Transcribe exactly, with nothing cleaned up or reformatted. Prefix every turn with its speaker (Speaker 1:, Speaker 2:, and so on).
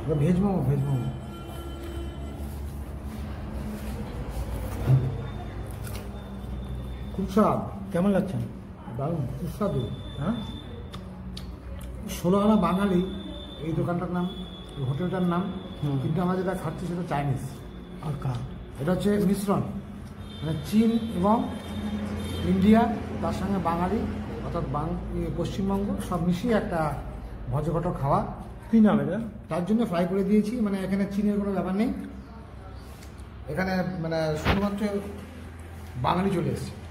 Speaker 1: Veg momo, veg momo. খুব স্বাদ।
Speaker 2: কেমন লাগছে?
Speaker 1: দারুণ, সুস্বাদু।
Speaker 2: হ্যাঁ,
Speaker 1: ষোলো আনা বাঙালি এই দোকানটার নাম, এই হোটেলটার নাম। কিন্তু আমরা যেটা খাচ্ছি সেটা চাইনিজ।
Speaker 2: আর কা
Speaker 1: এটা হচ্ছে মিশ্রণ, মানে চীন এবং ইন্ডিয়া, তার সঙ্গে বাঙালি অর্থাৎ বাং পশ্চিমবঙ্গ সব মিশিয়ে একটা ভজঘট খাওয়া।
Speaker 2: কী নাম এটা?
Speaker 1: তার জন্য ফ্রাই করে দিয়েছি। মানে এখানে চীনের কোনো ব্যাপার নেই, এখানে মানে শুধুমাত্র বাঙালি চলে এসেছে।